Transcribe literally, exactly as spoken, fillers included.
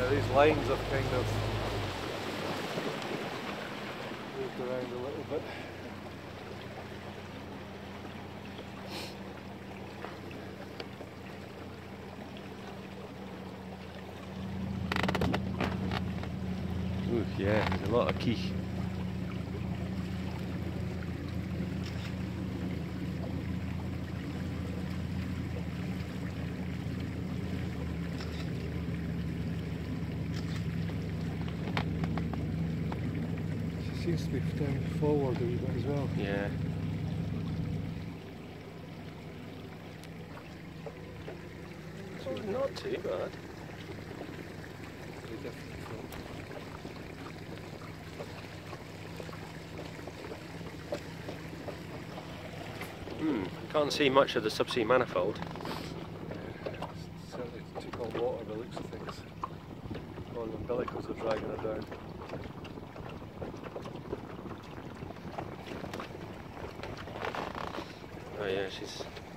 these lines have kind of moved around a little bit. Ooh, yeah, there's a lot of key. Seems to be down forward a wee bit as well. Yeah. So not too bad. Very different from Hmm, can't see much of the subsea manifold. yeah, certainly took on water by the looks of things. All the umbilicals are dragging her down. Oh yeah, she's